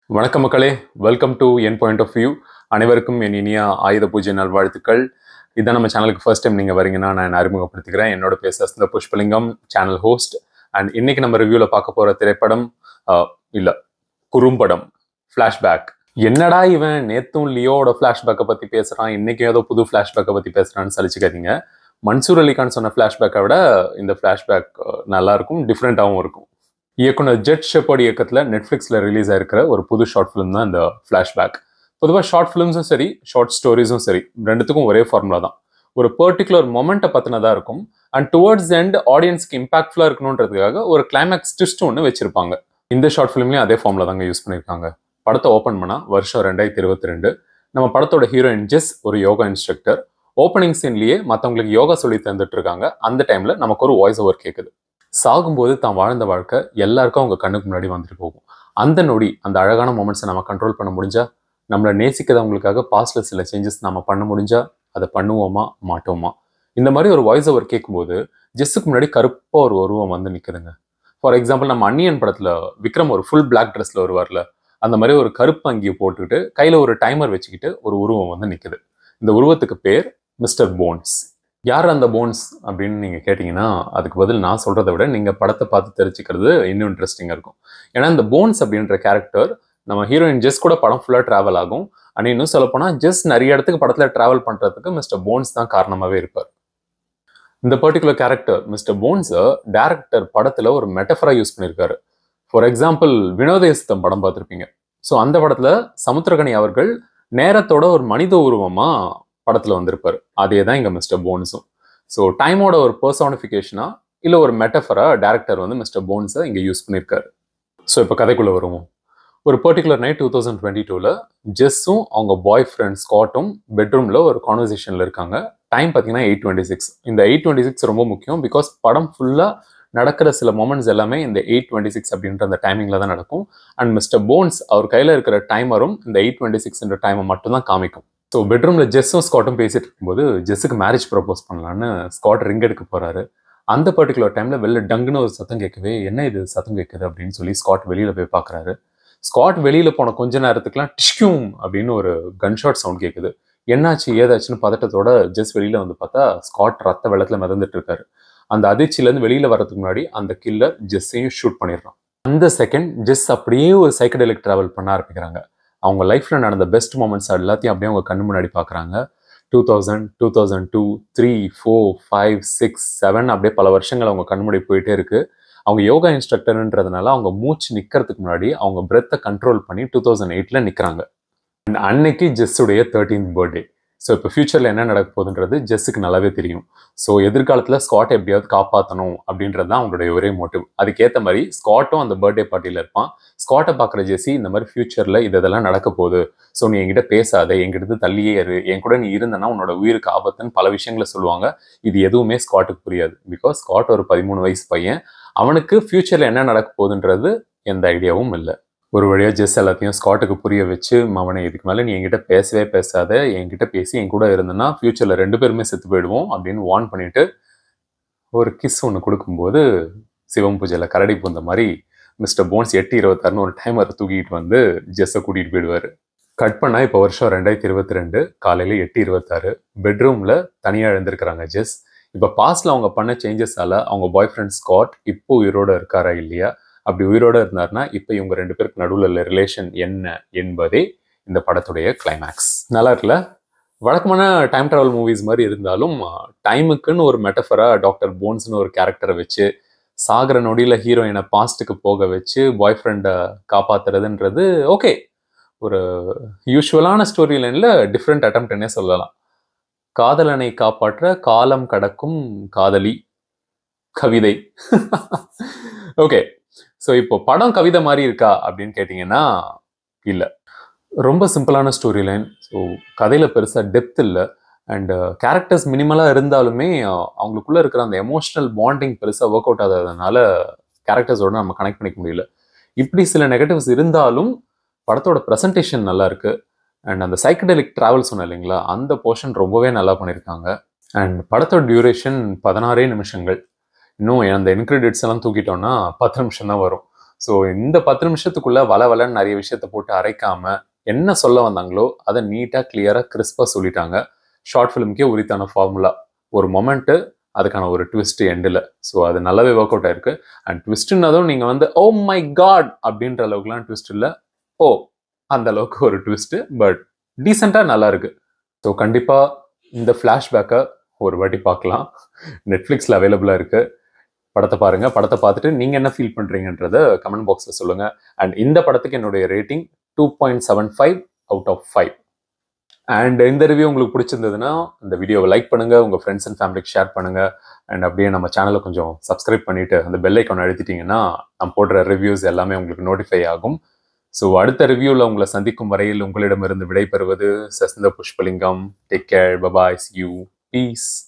வணக்கம் மக்களே, welcome to என் பாயிண்ட் ஆஃப் வியூ. அனைவருக்கும் என் இனிய ஆயுத பூஜை நல்வாழ்த்துக்கள். இதான் நம்ம சேனலுக்கு ஃபர்ஸ்ட் டைம் நீங்கள் வரீங்கன்னா நான் அறிமுகப்படுத்திக்கிறேன். என்னோட பேர் Sasthinda Pushpalingam, channel host. And இன்னைக்கு நம்ம ரிவ்யூவில் பார்க்க போகிற திரைப்படம் இல்லை குறும்படம் ஃப்ளாஷ்பேக். என்னடா இவன் நேத்தும் லியோட ஃப்ளாஷ்பேக்கை பற்றி பேசுகிறான், இன்னைக்கும் ஏதோ புது ஃப்ளாஷ்பேக்கை பற்றி பேசுகிறான்னு சலிச்சுக்காதீங்க. மன்சூர் அலிகான் சொன்ன ஃப்ளாஷ்பேக்கை விட இந்த ஃப்ளாஷ்பேக் நல்லாயிருக்கும், டிஃப்ரெண்ட்டாகவும் இருக்கும். இயக்குனர் ஜெட் ஷெப்பர்ட் இயக்கத்தில் நெட்ஃப்ளிக்ஸில் ரிலீஸ் ஆயிருக்கிற ஒரு புது ஷார்ட் ஃபிலிம் தான் இந்த ஃப்ளாஷ்பேக். பொதுவாக ஷார்ட் ஃபிலிம்ஸும் சரி, ஷார்ட் ஸ்டோரிஸும் சரி, ரெண்டுத்துக்கும் ஒரே ஃபார்முலா தான். ஒரு பர்டிகுலர் மொமெண்ட்டை பற்றினதாக இருக்கும். அண்ட் டுவர்ட்ஸ் எண்ட் ஆடியன்ஸ்க்கு இம்பாக்ட்ஃபுல்லாக இருக்கணுன்றதுக்காக ஒரு கிளைமேக்ஸ் ட்விஸ்ட் ஒன்று வச்சிருப்பாங்க. இந்த ஷார்ட் ஃபிலிம்லேயும் அதே ஃபார்முலா தாங்க யூஸ் பண்ணியிருக்காங்க. படத்தை ஓப்பன் பண்ணால் வருஷம் 2022. நம்ம படத்தோட ஹீரோயின் ஜெஸ் ஒரு யோகா இன்ஸ்ட்ரக்டர். ஓப்பனிங் சீன்லேயே மற்றவங்களுக்கு யோகா சொல்லி தந்துட்டு இருக்காங்க. அந்த டைமில் நமக்கு ஒரு வாய்ஸ் ஓவர் கேட்குது. சாகும்போது தான் வாழ்ந்த வாழ்க்கை எல்லாருக்கும் அவங்க கண்ணுக்கு முன்னாடி வந்துட்டு போகும். அந்த நொடி, அந்த அழகான மொமெண்ட்ஸை நம்ம கண்ட்ரோல் பண்ண முடிஞ்சா, நம்மளை நேசிக்கிறவங்களுக்காக பாஸ்ட்ல சில சேஞ்சஸ் நம்ம பண்ண முடிஞ்சா அதை பண்ணுவோமா மாட்டோமா? இந்த மாதிரி ஒரு வாய்ஸ் ஓவர் கேட்கும்போது ஜெஸ்ஸுக்கு முன்னாடி கருப்பாக ஒரு உருவம் வந்து நிற்குதுங்க. ஃபார் எக்ஸாம்பிள், நம்ம அன்னியன் படத்தில் விக்ரம் ஒரு ஃபுல் பிளாக் ட்ரெஸ்ல வருவார்ல, அந்த மாதிரி ஒரு கருப்பு அங்கியை போட்டுக்கிட்டு கையில் ஒரு டைமர் வச்சுக்கிட்டு ஒரு உருவம் வந்து நிற்குது. இந்த உருவத்துக்கு பேர் மிஸ்டர் போன்ஸ். யார் அந்த போன்ஸ் அப்படின்னு நீங்கள் கேட்டிங்கன்னா, அதுக்கு பதில் நான் சொல்கிறத விட நீங்கள் படத்தை பார்த்து தெரிஞ்சுக்கிறது இன்னும் இன்ட்ரெஸ்டிங்காக இருக்கும். ஏன்னா இந்த போன்ஸ் அப்படின்ற கேரக்டர் நம்ம ஹீரோயின் ஜெஸ் கூட படம் ஃபுல்லாக ட்ராவல் ஆகும். ஆனால் இன்னும் சொல்லப்போனால் ஜெஸ் நிறைய இடத்துக்கு படத்தில் ட்ராவல் பண்ணுறதுக்கு மிஸ்டர் போன்ஸ் தான் காரணமாகவே இருப்பார். இந்த பர்டிகுலர் கேரக்டர் மிஸ்டர் போன்ஸை டேரக்டர் படத்தில் ஒரு மெட்டஃபராக யூஸ் பண்ணியிருக்காரு. ஃபார் எக்ஸாம்பிள், வினோதேசத்தம் படம் பார்த்துருப்பீங்க. ஸோ அந்த படத்தில் சமுத்திரகனி அவர்கள் நேரத்தோட ஒரு மனித உருவமாக படத்தில் வந்திருப்பார். அதே தான் இங்கே மிஸ்டர் போன்ஸும். ஸோ டைமோட ஒரு பர்சானிஃபிகேஷனா இல்லை ஒரு மெட்டஃபரா டேரக்டர் வந்து மிஸ்டர் போன்ஸை இங்கே யூஸ் பண்ணியிருக்காரு. ஸோ இப்போ கதைக்குள்ளே வருவோம். ஒரு பர்டிகுலர் நைட் 2022 ஜெஸ்ஸும் அவங்க பாய் ஃப்ரெண்ட் ஸ்காட்டும் பெட்ரூமில் ஒரு கான்வர்சேஷனில் இருக்காங்க. டைம் பார்த்தீங்கன்னா 8:26. இந்த 8:26 ரொம்ப முக்கியம். பிகாஸ் படம் ஃபுல்லாக நடக்கிற சில மொமெண்ட்ஸ் எல்லாமே இந்த 8:26 அப்படின்ற அந்த டைமிங்கில் தான் நடக்கும். அண்ட் மிஸ்டர் போன்ஸ் அவர் கையில் இருக்கிற டைமரும் இந்த 8:26 டைமை மட்டும்தான் காமிக்கும். ஸோ பெட்ரூமில் ஜெஸ்ஸும் ஸ்காட்டும் பேசிட்டு இருக்கும்போது ஜெஸ்ஸுக்கு மேரேஜ் ப்ரப்போஸ் பண்ணலான்னு ஸ்காட் ரிங் எடுக்க போகிறாரு. அந்த பர்டிகுலர் டைமில் வெளில டங்குன்னு ஒரு சத்தம் கேட்கவே, என்ன இது சத்தம் கேட்குது அப்படின்னு சொல்லி ஸ்காட் வெளியில் போய் பார்க்குறாரு. ஸ்காட் வெளியில் போன கொஞ்ச நேரத்துக்குலாம் டிஷ்கியூம் அப்படின்னு ஒரு கன்ஷாட் சவுண்ட் கேட்குது. என்னாச்சு ஏதாச்சுன்னு பதட்டத்தோட ஜெஸ் வெளியில் வந்து பார்த்தா ஸ்காட் ரத்த வெள்ளத்தில் மிதந்துட்டு இருக்காரு. அந்த அதிர்ச்சியிலேருந்து வெளியில் வர்றதுக்கு முன்னாடி அந்த கில்லர் ஜெஸ்ஸையும் ஷூட் பண்ணிடுறான். அந்த செகண்ட் ஜெஸ் அப்படியே ஒரு சைக்கடெலிக் ட்ராவல் பண்ண ஆரம்பிக்கிறாங்க. அவங்க லைஃப்பில் நடந்த பெஸ்ட் மூமெண்ட்ஸ் எல்லாத்தையும் அப்படியே அவங்க கண்ணு முன்னாடி பார்க்குறாங்க. 2000, 2002, 3, 4, 5, 6, 7 அப்படியே பல வருஷங்கள் அவங்க கண்ணு முன்னாடி போயிட்டே இருக்கு. அவங்க யோகா இன்ஸ்ட்ரக்டர்ன்றதுனால அவங்க மூச்சு நிற்கிறதுக்கு முன்னாடி அவங்க பிரெத்தை கண்ட்ரோல் பண்ணி 2008 நிற்கிறாங்க. அன்னைக்கு ஜெஸ்ஸுடைய 13th பர்த்டே. ஸோ இப்போ ஃபியூச்சரில் என்ன நடக்க போகுதுன்றது ஜெஸ்ஸுக்கு நல்லாவே தெரியும். ஸோ எதிர்காலத்தில் ஸ்காட்டை எப்படியாவது காப்பாற்றணும் அப்படின்றது தான் அவங்களுடைய ஒரே மோட்டிவ். அதுக்கேற்ற மாதிரி ஸ்காட்டும் அந்த பர்த்டே பார்ட்டியில் இருப்பான். ஸ்காட்டை பார்க்குற ஜெஸ்ஸி இந்த மாதிரி ஃபியூச்சரில் இதெல்லாம் நடக்க போகுது, ஸோ நீ என்கிட்ட பேசாத, என்கிட்ட தள்ளியே இரு, என் கூட நீ இருந்தனா உன்னோட உயிருக்கு ஆபத்துன்னு பல விஷயங்களை சொல்லுவாங்க. இது எதுவுமே ஸ்காட்டுக்கு புரியாது. பிகாஸ் ஸ்காட் ஒரு 13 வயசு பையன். அவனுக்கு ஃபியூச்சரில் என்ன நடக்க போகுதுன்றது எந்த ஐடியாவும் இல்லை. ஒரு வழியாக ஜெஸ் எல்லாத்தையும் ஸ்காட்டுக்கு புரிய வச்சு, அவனை இதுக்கு மேலே நீ என்கிட்ட பேசவே பேசாத, என்கிட்ட பேசி என் கூட இருந்தனா ஃபியூச்சரில் 2 பேருமே செத்து போயிடுவோம் அப்படின்னு வார்ன் பண்ணிட்டு ஒரு கிஸ் ஒன்று கொடுக்கும்போது சிவம் பூஜையில் கரடி பூந்த மாதிரி மிஸ்டர் போன்ஸ் 8:26 ஒரு டைமரை தூக்கிட்டு வந்து ஜெஸ்ஸை கூட்டிகிட்டு போயிடுவார். கட் பண்ணால் இப்போ வருஷம் 2022 காலையில் 8:26 பெட்ரூமில் தனியாக எழுந்திருக்கிறாங்க ஜெஸ். இப்போ பாஸ்டில் அவங்க பண்ண சேஞ்சஸால் அவங்க பாய் ஃப்ரெண்ட் ஸ்காட் இப்போ உயிரோடு இருக்காரா இல்லையா, அப்படி உயிரோடு இருந்தார்னா இப்போ இவங்க 2 பேருக்கு நடுவில் உள்ள ரிலேஷன் என்ன என்பதே இந்த படத்துடைய கிளைமேக்ஸ். நல்லா இருக்குல்ல? வழக்கமான டைம் ட்ராவல் மூவிஸ் மாதிரி இருந்தாலும் டைமுக்குன்னு ஒரு மெட்டஃபரா டாக்டர் போன்ஸ்னு ஒரு கேரக்டரை வச்சு சாகிற நொடியில் ஹீரோயினை பாஸ்ட்டுக்கு போக வச்சு பாய் ஃப்ரெண்டை காப்பாற்றுறதுன்றது ஓகே, ஒரு யூஸ்வலான ஸ்டோரி லைனில் டிஃப்ரெண்ட் அட்டம்ப்ட்னே சொல்லலாம். காதலனை காப்பாற்ற காலம் கடக்கும் காதலி கவிதை. ஓகே, ஸோ இப்போ படம் கவிதை மாதிரி இருக்கா அப்படின்னு கேட்டிங்கன்னா இல்லை. ரொம்ப சிம்பிளான ஸ்டோரி லைன். ஸோ கதையில் பெருசாக டெப்த் இல்லை. அண்ட் கேரக்டர்ஸ் மினிமலாக இருந்தாலுமே அவங்களுக்குள்ளே இருக்கிற அந்த எமோஷ்னல் பாண்டிங் பெருசாக ஒர்க் அவுட் ஆகாததுனால கேரக்டர்ஸோட நம்ம கனெக்ட் பண்ணிக்க முடியல. இப்படி சில நெகட்டிவ்ஸ் இருந்தாலும் படத்தோட ப்ரெசன்டேஷன் நல்லா இருக்கு. அண்ட் அந்த சைக்கடெலிக் ட்ராவல் சொன்னேன் இல்லைங்களா, அந்த போர்ஷன் ரொம்பவே நல்லா பண்ணியிருக்காங்க. அண்ட் படத்தோட டியூரேஷன் 16 நிமிஷங்கள். இன்னும் அந்த இன்க்ரெடிட்ஸ் எல்லாம் தூக்கிட்டோம்னா 10 நிமிஷம் தான் வரும். ஸோ இந்த 10 நிமிஷத்துக்குள்ள வளன்னு நிறைய விஷயத்த போட்டு அரைக்காம என்ன சொல்ல வந்தாங்களோ அதை நீட்டாக கிளியராக கிறிஸ்பாக சொல்லிட்டாங்க. ஷார்ட் ஃபிலிம்க்கே உரித்தான ஃபார்முலா, ஒரு மொமெண்ட்டு, அதுக்கான ஒரு ட்விஸ்ட் எண்டில். ஸோ அது நல்லாவே ஒர்க் அவுட் ஆயிருக்கு. அண்ட் ட்விஸ்ட்னதும் நீங்கள் வந்து ஓ மை காட் அப்படின்ற அளவுக்குலாம் ட்விஸ்ட் இல்லை, ஓ அந்த அளவுக்கு ஒரு ட்விஸ்ட்டு, பட் டீசெண்டாக நல்லா இருக்கு. ஸோ கண்டிப்பாக இந்த ஃப்ளாஷ்பேக்கை ஒரு வாட்டி பார்க்கலாம். நெட்ஃப்ளிக்ஸில் அவைலபிளாக இருக்கு. படத்தை பாருங்க. படத்தை பார்த்துட்டு நீங்கள் என்ன ஃபீல் பண்ணுறீங்கன்றத கமெண்ட் பாக்ஸில் சொல்லுங்கள். அண்ட் இந்த படத்துக்கு என்னுடைய ரேட்டிங் 2.75 அவுட் ஆஃப் 5. அண்ட் இந்த ரிவ்யூ உங்களுக்கு பிடிச்சிருந்ததுன்னா இந்த வீடியோவை லைக் பண்ணுங்கள், உங்கள் ஃப்ரெண்ட்ஸ் அண்ட் ஃபேமிலிக்கு ஷேர் பண்ணுங்கள். அண்ட் அப்படியே நம்ம சேனலை கொஞ்சம் சப்ஸ்கிரைப் பண்ணிவிட்டு அந்த பெல் ஐக்கான் அழுத்திட்டிங்கன்னா நான் போடுற ரிவ்யூஸ் எல்லாமே உங்களுக்கு நோட்டிஃபை ஆகும். ஸோ அடுத்த ரிவ்யூவில் உங்களை சந்திக்கும் வரையில் உங்களிடமிருந்து விடைபெறுவது Sasindar Pushpalingam. Take care, bye bye, see you, piece.